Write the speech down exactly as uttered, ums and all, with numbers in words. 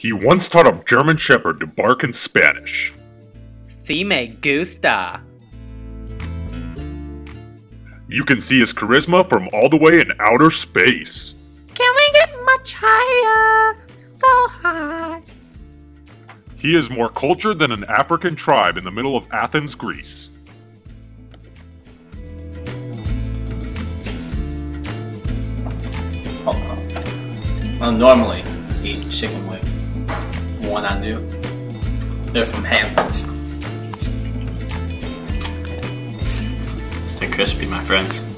He once taught a German Shepherd to bark in Spanish. Si me gusta. You can see his charisma from all the way in outer space. Can we get much higher? So high. He is more cultured than an African tribe in the middle of Athens, Greece. I'll normally eat chicken wings. One I do. They're from Hamptons. Stay crispy, my friends.